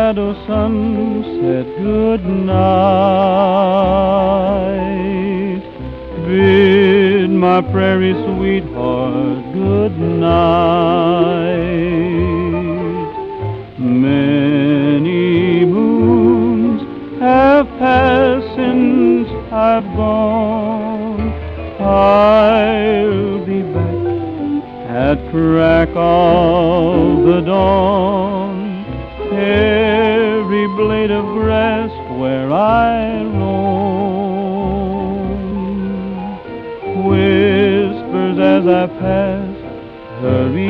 Colorado sunset good night. Bid my prairie sweetheart good night. Many moons have passed since I've gone. I'll be back at crack of the dawn. Every blade of grass where I roam whispers as I pass, hurry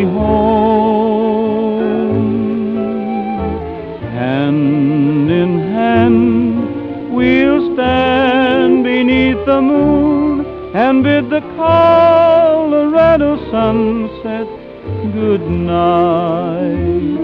home. Hand in hand we'll stand beneath the moon and bid the Colorado sunset good night.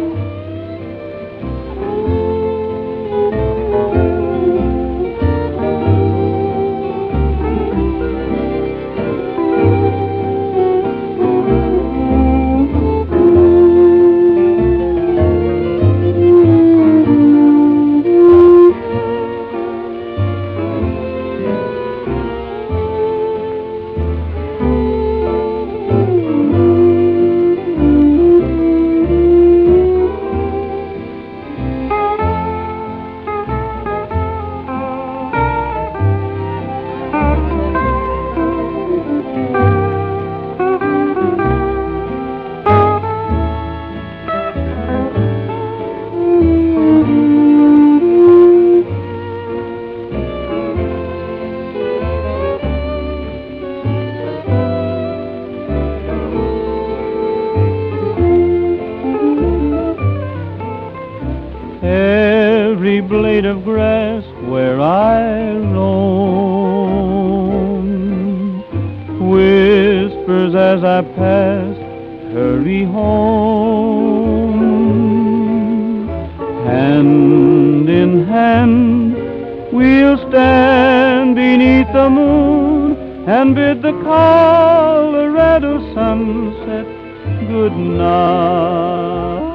Every blade of grass where I roam whispers as I pass, hurry home. Hand in hand we'll stand beneath the moon and bid the Colorado sunset good night.